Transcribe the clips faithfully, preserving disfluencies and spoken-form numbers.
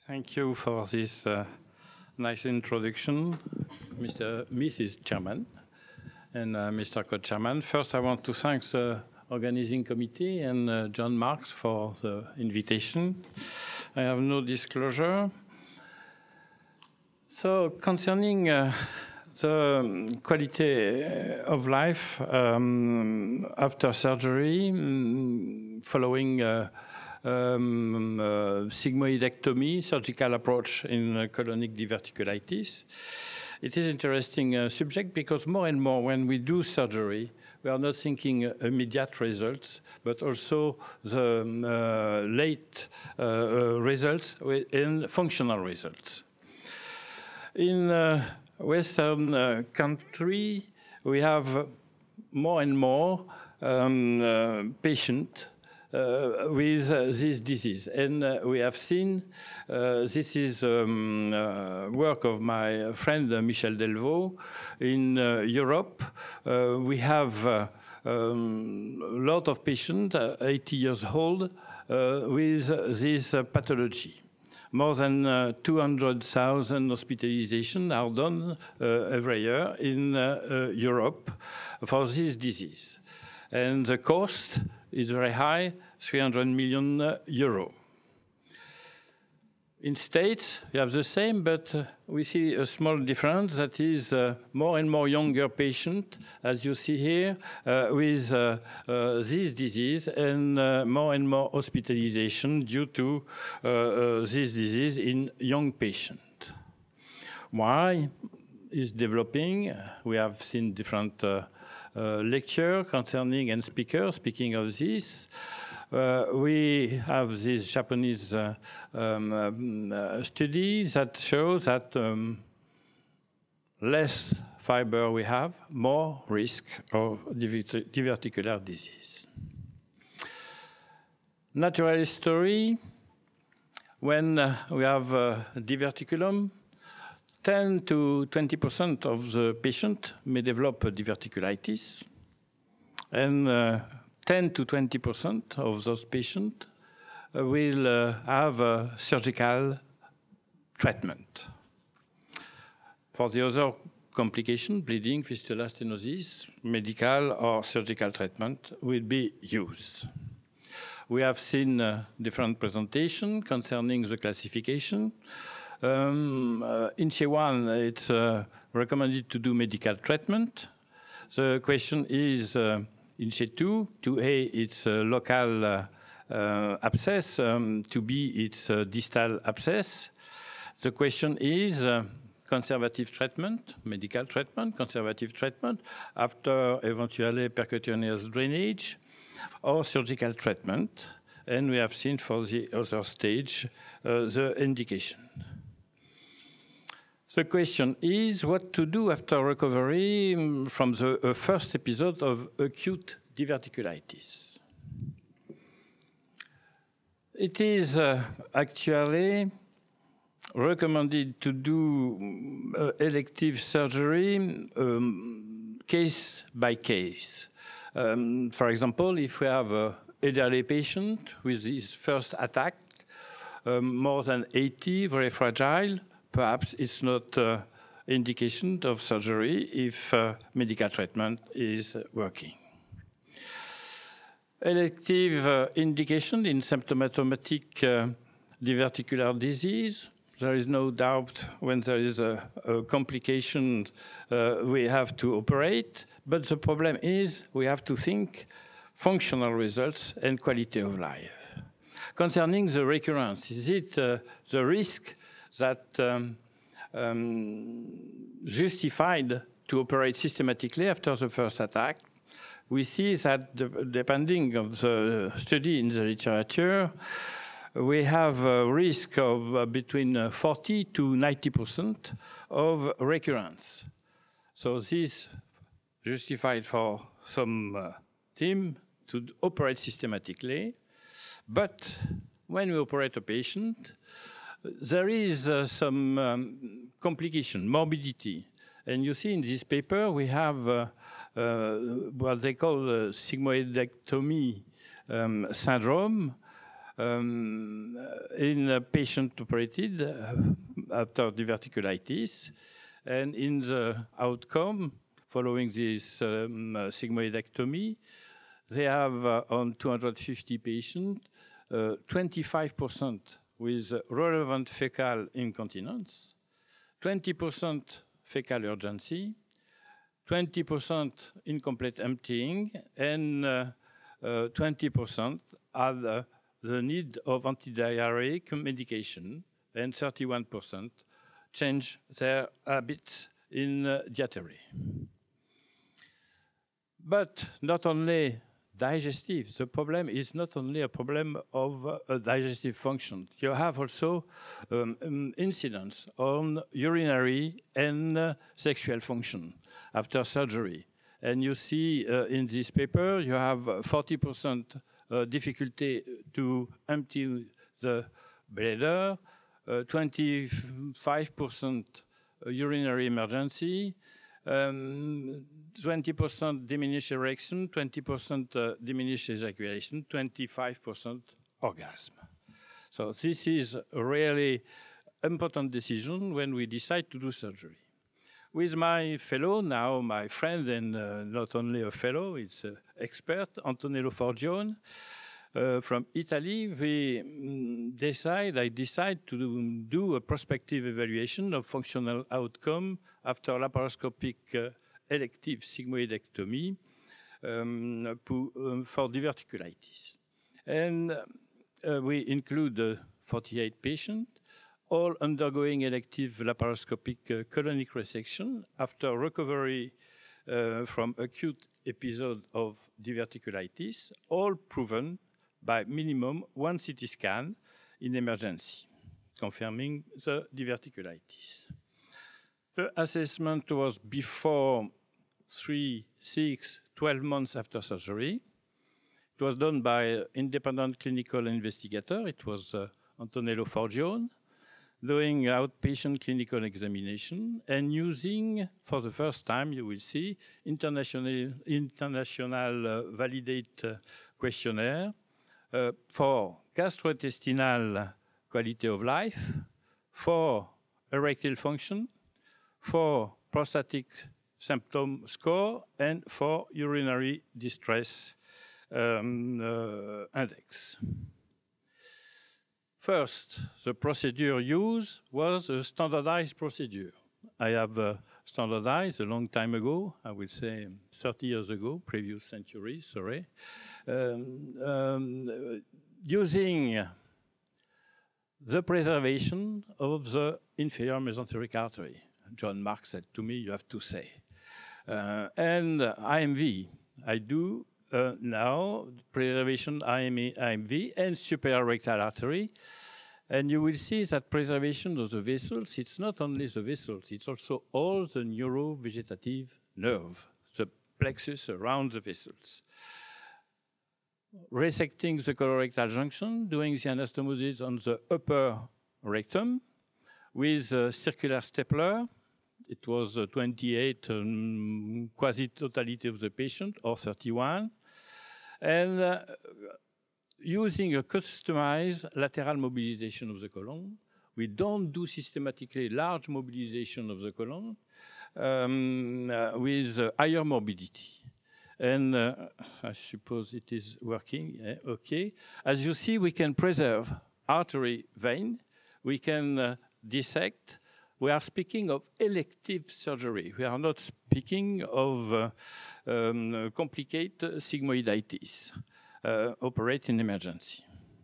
Thank you for this uh, nice introduction, Mister Missus Chairman and uh, Mister Co-Chairman. First, I want to thank the organizing committee and uh, John Marks for the invitation. I have no disclosure. So, concerning uh, the quality of life um, after surgery, um, following uh, Um, uh, sigmoidectomy, surgical approach in uh, colonic diverticulitis. It is an interesting uh, subject because more and more when we do surgery, we are not thinking uh, immediate results, but also the um, uh, late uh, uh, results and functional results. In uh, Western uh, country, we have more and more um, uh, patients Uh, with uh, this disease. And uh, we have seen, uh, this is um, uh, work of my friend uh, Michel Delvaux. In uh, Europe, uh, we have uh, um, a lot of patients, uh, eighty years old, uh, with this uh, pathology. More than uh, two hundred thousand hospitalizations are done uh, every year in uh, uh, Europe for this disease. And the cost is very high, three hundred million euro. In States, we have the same, but uh, we see a small difference. That is uh, more and more younger patients, as you see here, uh, with uh, uh, this disease, and uh, more and more hospitalization due to uh, uh, this disease in young patients. Why is developing? We have seen different uh, uh, lecture concerning and speakers speaking of this. Uh, we have this Japanese uh, um, uh, study that shows that um, less fiber we have, more risk of diverticular disease. Natural history, when uh, we have uh, diverticulum, ten to twenty percent of the patient may develop diverticulitis, and uh, ten to twenty percent of those patients uh, will uh, have a surgical treatment. For the other complication, bleeding, fistula, stenosis, medical or surgical treatment will be used. We have seen uh, different presentations concerning the classification. Um, uh, in C one, it's uh, recommended to do medical treatment. The question is, uh, in C two, two A, it's a local uh, uh, abscess, um, two B, it's a distal abscess. The question is uh, conservative treatment, medical treatment, conservative treatment, after eventually percutaneous drainage, or surgical treatment. And we have seen for the other stage uh, the indication. The question is what to do after recovery from the uh, first episode of acute diverticulitis. It is uh, actually recommended to do uh, elective surgery um, case by case. Um, for example, if we have an elderly patient with his first attack, um, more than eighty, very fragile, perhaps it's not uh, indication of surgery if uh, medical treatment is working. Elective uh, indication in symptomatic uh, diverticular disease. There is no doubt when there is a, a complication uh, we have to operate, but the problem is we have to think functional results and quality of life. Concerning the recurrence, is it uh, the risk that um, um, justified to operate systematically after the first attack? We see that the, depending on the study in the literature, we have a risk of uh, between uh, forty to ninety percent of recurrence. So this justified for some uh, team to operate systematically, but when we operate a patient, there is uh, some um, complication, morbidity. And you see in this paper, we have uh, uh, what they call uh, sigmoidectomy um, syndrome, um, in a patient operated uh, after diverticulitis, and in the outcome following this um, uh, sigmoidectomy, they have uh, on two hundred fifty patients, twenty-five percent with relevant fecal incontinence, twenty percent fecal urgency, twenty percent incomplete emptying, and uh, uh, twenty percent had uh, the need of antidiarrheic medication, and thirty-one percent change their habits in uh, dietary. But not only digestive, the problem is not only a problem of uh, digestive function. You have also um, um, incidence on urinary and uh, sexual function after surgery. And you see uh, in this paper, you have forty percent uh, difficulty to empty the bladder, twenty-five percent uh, urinary emergency, um, twenty percent diminished erection, twenty percent uh, diminished ejaculation, twenty-five percent orgasm. So this is a really important decision when we decide to do surgery. With my fellow, now my friend, and uh, not only a fellow, it's an expert, Antonello Forgione, uh, from Italy, we mm, decide, I decide to do, do a prospective evaluation of functional outcome after laparoscopic uh, elective sigmoidectomy um, um, for diverticulitis. And uh, we include uh, forty-eight patients, all undergoing elective laparoscopic uh, colonic resection after recovery uh, from acute episode of diverticulitis, all proven by minimum one C T scan in emergency, confirming the diverticulitis. The assessment was before three, six, twelve months after surgery. It was done by an independent clinical investigator. It was uh, Antonello Forgione, doing outpatient clinical examination and using, for the first time, you will see, international, international uh, validate uh, questionnaire uh, for gastrointestinal quality of life, for erectile function, for prostatic symptom score, and for urinary distress um, uh, index. First, the procedure used was a standardized procedure. I have uh, standardized a long time ago, I would say thirty years ago, previous century, sorry, um, um, using the preservation of the inferior mesenteric artery. John Mark said to me, you have to say. Uh, and I M V, I do Uh, now, preservation I M V and superior rectal artery. And you will see that preservation of the vessels, it's not only the vessels, it's also all the neurovegetative nerve, the plexus around the vessels. Resecting the colorectal junction, doing the anastomosis on the upper rectum with a circular stapler. It was uh, twenty-eight, um, quasi-totality of the patient, or thirty-one. And uh, using a customized lateral mobilization of the colon. We don't do systematically large mobilization of the colon um, uh, with uh, higher morbidity. And uh, I suppose it is working, yeah, okay. As you see, we can preserve artery vein. We can uh, dissect. We are speaking of elective surgery. We are not speaking of uh, um, complicated sigmoiditis, uh, operate in emergency.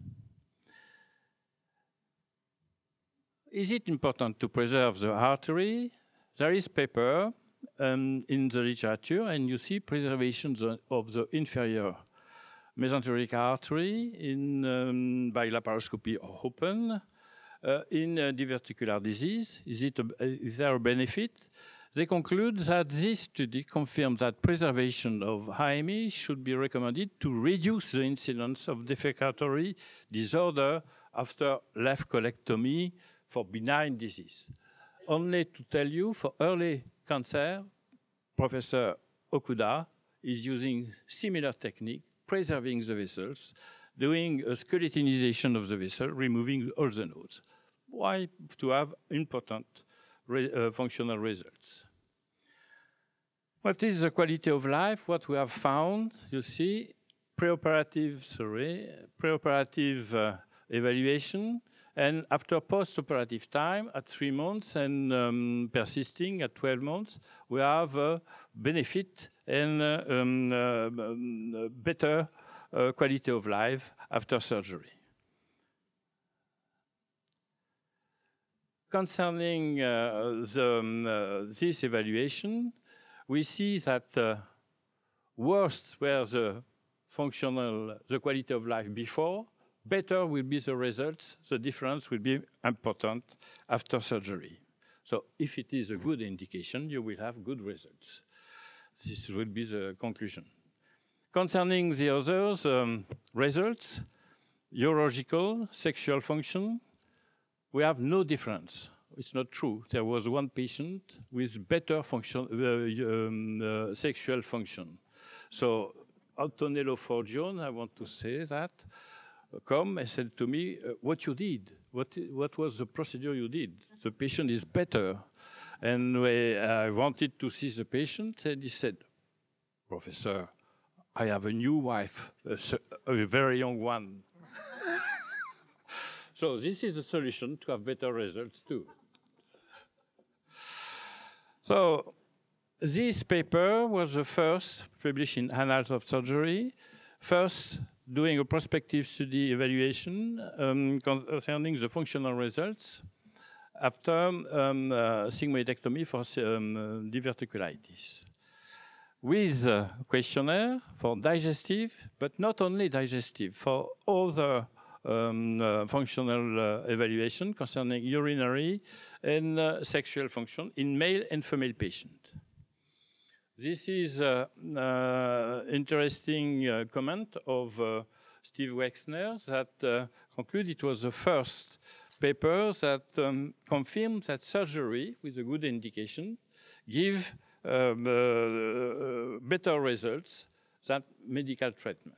Is it important to preserve the artery? There is paper um, in the literature, and you see preservation of the inferior mesenteric artery in, um, by laparoscopy or open. Uh, in uh, diverticular disease, is, it a, is there a benefit? They conclude that this study confirms that preservation of H M E should be recommended to reduce the incidence of defecatory disorder after left colectomy for benign disease. Only to tell you, for early cancer, Professor Okuda is using similar technique, preserving the vessels. doing a skeletonization of the vessel, removing all the nodes. Why? To have important re uh, functional results. What is the quality of life? What we have found, you see, preoperative, sorry, preoperative uh, evaluation, and after post-operative time at three months and um, persisting at twelve months, we have a benefit and uh, um, uh, better uh, quality of life after surgery. Concerning uh, the, um, uh, this evaluation, we see that uh, worst were the functional, the quality of life before, better will be the results, the difference will be important after surgery. So if it is a good indication, you will have good results. This will be the conclusion. Concerning the others um, results, urological, sexual function, we have no difference. It's not true. There was one patient with better function, uh, um, uh, sexual function. So Antonello Forgione, I want to say that, come and said to me, uh, what you did, what, what was the procedure you did? The patient is better. And we, I wanted to see the patient, and he said, Professor, I have a new wife, a, a very young one. So this is the solution to have better results too. So this paper was the first published in Annals of Surgery, first doing a prospective study evaluation um, concerning the functional results after um, uh, sigmoidectomy for um, diverticulitis. With a questionnaire for digestive, but not only digestive, for other um, uh, functional uh, evaluation concerning urinary and uh, sexual function in male and female patients. This is an uh, uh, interesting uh, comment of uh, Steve Wexner that uh, concluded it was the first paper that um, confirmed that surgery with a good indication give um, uh, uh, better results than medical treatment.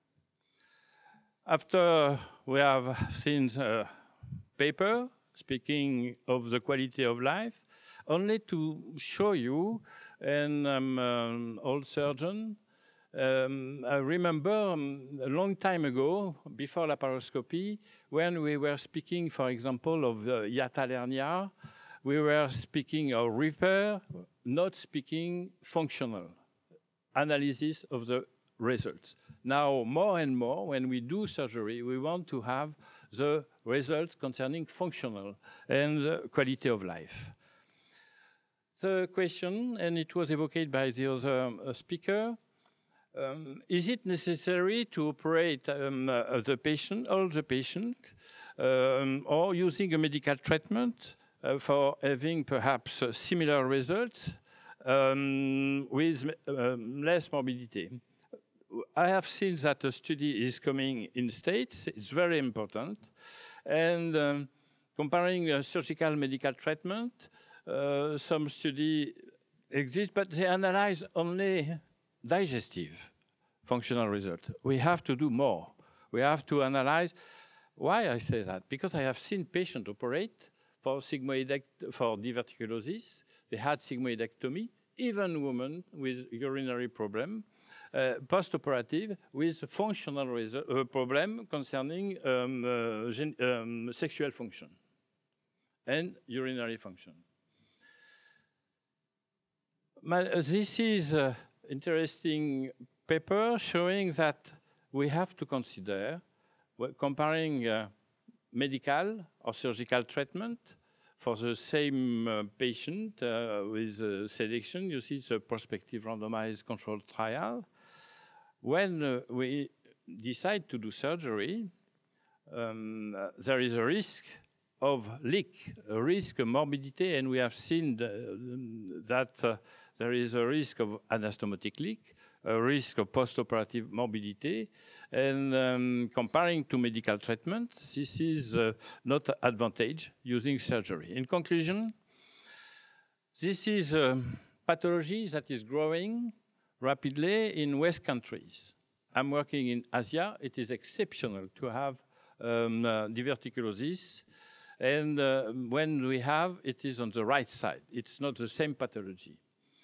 After we have seen the paper speaking of the quality of life, only to show you, and I'm an old surgeon, um, I remember um, a long time ago, before laparoscopy, when we were speaking, for example, of uh, hiatal hernia, we were speaking of repair, not speaking functional analysis of the results. Now, more and more, when we do surgery, we want to have the results concerning functional and uh, quality of life. The question, and it was evoked by the other um, speaker, um, is it necessary to operate um, uh, the patient, all the patient, um, or using a medical treatment uh, for having perhaps uh, similar results um, with um, less morbidity? I have seen that a study is coming in States. It's very important. And um, comparing uh, surgical medical treatment, uh, some study exists, but they analyze only digestive functional result. We have to do more. We have to analyze. Why I say that? Because I have seen patients operate for sigmoidect for diverticulosis. They had sigmoidectomy, even women with urinary problem. Uh, post-operative with functional uh, problem concerning um, uh, gen um, sexual function and urinary function. My, uh, this is an interesting paper showing that we have to consider comparing uh, medical or surgical treatment for the same uh, patient uh, with uh, selection. You see the prospective randomized controlled trial. When uh, we decide to do surgery, um, uh, there is a risk of leak, a risk of morbidity, and we have seen the, that uh, there is a risk of anastomotic leak, a risk of post-operative morbidity, and um, comparing to medical treatment, this is uh, not advantage using surgery. In conclusion, this is a pathology that is growing rapidly in West countries. I'm working in Asia. It is exceptional to have um, uh, diverticulosis. And uh, when we have, it is on the right side. It's not the same pathology.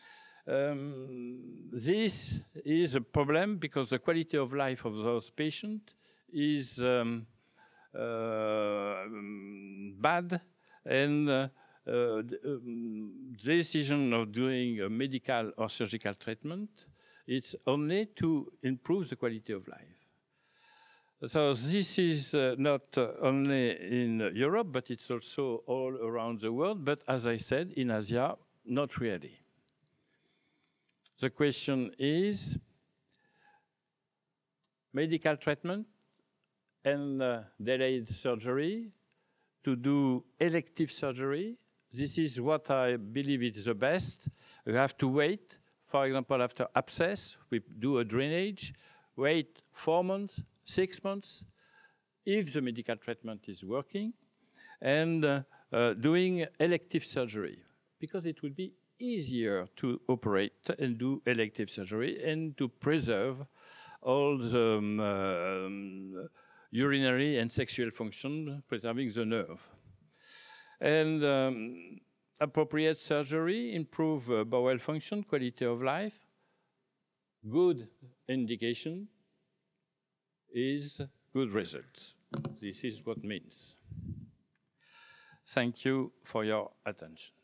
Um, this is a problem because the quality of life of those patients is um, uh, bad, and uh, uh, the um, decision of doing a medical or surgical treatment, it's only to improve the quality of life. So this is uh, not uh, only in Europe, but it's also all around the world. But as I said, in Asia, not really. The question is medical treatment and uh, delayed surgery, to do elective surgery. This is what I believe is the best. You have to wait. For example, after abscess, we do a drainage, wait four months, six months, if the medical treatment is working, and uh, uh, doing elective surgery, because it will be easier to operate and do elective surgery and to preserve all the um, um, urinary and sexual function, preserving the nerve. And um, appropriate surgery, improve uh, bowel function, quality of life. Good indication is good results. This is what means. Thank you for your attention.